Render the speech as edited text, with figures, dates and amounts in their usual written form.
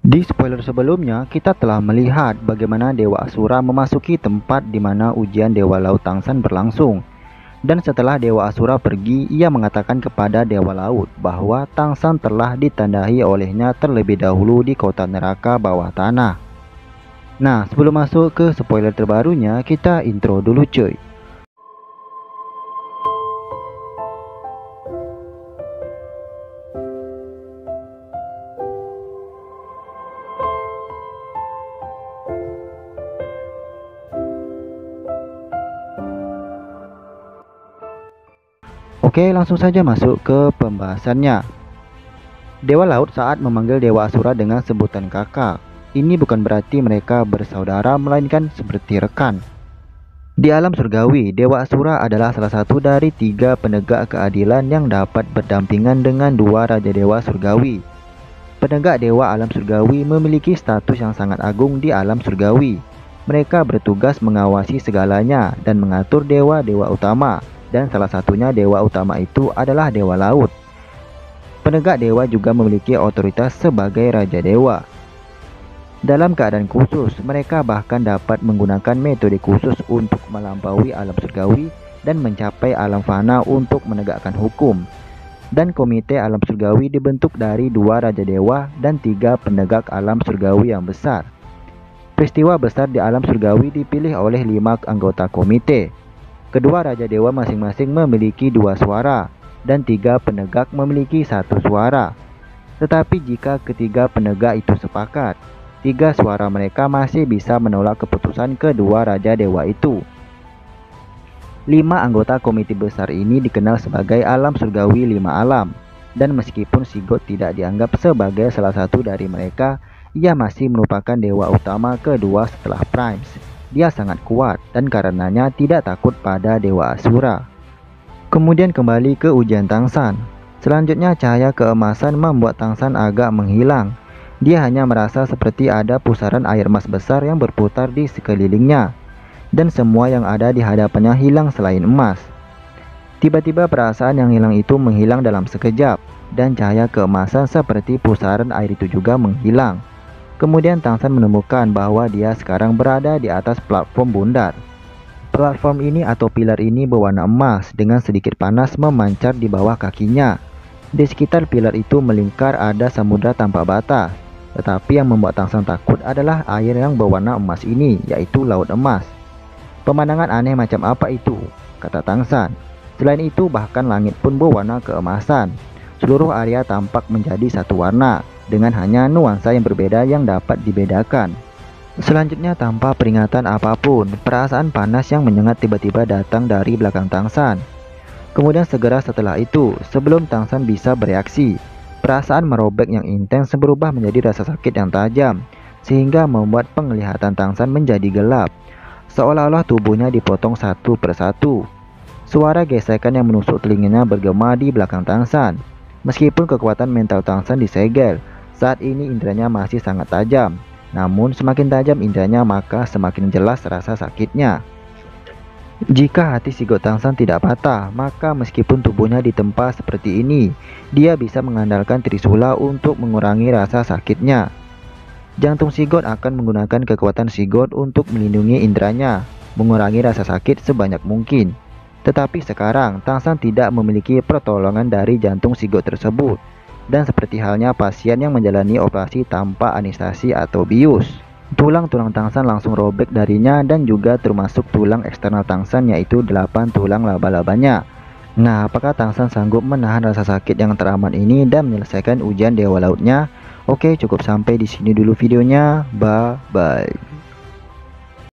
Di spoiler sebelumnya, kita telah melihat bagaimana Dewa Asura memasuki tempat di mana ujian Dewa Laut Tangsan berlangsung. Dan setelah Dewa Asura pergi, ia mengatakan kepada Dewa Laut bahwa Tangsan telah ditandai olehnya terlebih dahulu di kota neraka bawah tanah. Nah, sebelum masuk ke spoiler terbarunya, kita intro dulu cuy. Oke, langsung saja masuk ke pembahasannya. Dewa Laut saat memanggil Dewa Asura dengan sebutan kakak. Ini bukan berarti mereka bersaudara, melainkan seperti rekan. Di alam surgawi, Dewa Asura adalah salah satu dari 3 penegak keadilan yang dapat berdampingan dengan 2 Raja Dewa Surgawi. Penegak Dewa alam surgawi memiliki status yang sangat agung di alam surgawi. Mereka bertugas mengawasi segalanya dan mengatur dewa-dewa utama. Dan salah satunya dewa utama itu adalah Dewa Laut. Penegak dewa juga memiliki otoritas sebagai Raja Dewa. Dalam keadaan khusus, mereka bahkan dapat menggunakan metode khusus untuk melampaui alam surgawi dan mencapai alam fana untuk menegakkan hukum. Dan komite alam surgawi dibentuk dari 2 Raja Dewa dan 3 penegak alam surgawi yang besar. Peristiwa besar di alam surgawi dipilih oleh 5 anggota komite. Kedua Raja Dewa masing-masing memiliki 2 suara, dan 3 penegak memiliki 1 suara. Tetapi jika ketiga penegak itu sepakat, 3 suara mereka masih bisa menolak keputusan kedua Raja Dewa itu. 5 anggota komite besar ini dikenal sebagai alam surgawi 5 alam, dan meskipun Sigurd tidak dianggap sebagai salah satu dari mereka, ia masih merupakan dewa utama kedua setelah Primes. Dia sangat kuat dan karenanya tidak takut pada Dewa Asura. Kemudian kembali ke ujian Tangsan. Selanjutnya cahaya keemasan membuat Tangsan agak menghilang. Dia hanya merasa seperti ada pusaran air emas besar yang berputar di sekelilingnya. Dan semua yang ada di hadapannya hilang selain emas. Tiba-tiba perasaan yang hilang itu menghilang dalam sekejap. Dan cahaya keemasan seperti pusaran air itu juga menghilang. Kemudian Tangsan menemukan bahwa dia sekarang berada di atas platform bundar. Platform ini atau pilar ini berwarna emas dengan sedikit panas memancar di bawah kakinya. Di sekitar pilar itu melingkar ada samudra tanpa batas. Tetapi yang membuat Tangsan takut adalah air yang berwarna emas ini, yaitu laut emas. Pemandangan aneh macam apa itu? Kata Tangsan. Selain itu bahkan langit pun berwarna keemasan. Seluruh area tampak menjadi satu warna, dengan hanya nuansa yang berbeda yang dapat dibedakan. Selanjutnya tanpa peringatan apapun, perasaan panas yang menyengat tiba-tiba datang dari belakang Tangsan. Kemudian segera setelah itu, sebelum Tangsan bisa bereaksi, perasaan merobek yang intens berubah menjadi rasa sakit yang tajam, sehingga membuat penglihatan Tangsan menjadi gelap, seolah-olah tubuhnya dipotong satu persatu. Suara gesekan yang menusuk telinganya bergema di belakang Tangsan. Meskipun kekuatan mental Tangsan disegel, saat ini inderanya masih sangat tajam. Namun semakin tajam inderanya maka semakin jelas rasa sakitnya. Jika hati Sigurd Tangsan tidak patah, maka meskipun tubuhnya ditempa seperti ini, dia bisa mengandalkan Trisula untuk mengurangi rasa sakitnya. Jantung Sigurd akan menggunakan kekuatan Sigurd untuk melindungi inderanya, mengurangi rasa sakit sebanyak mungkin. Tetapi sekarang Tangsan tidak memiliki pertolongan dari jantung Sigurd tersebut. Dan seperti halnya pasien yang menjalani operasi tanpa anestesi atau bius, tulang-tulang Tangsan langsung robek darinya dan juga termasuk tulang eksternal Tangsan yaitu 8 tulang laba-labanya. Nah, apakah Tangsan sanggup menahan rasa sakit yang teramat ini dan menyelesaikan ujian Dewa Lautnya? Oke, cukup sampai di sini dulu videonya. Bye-bye.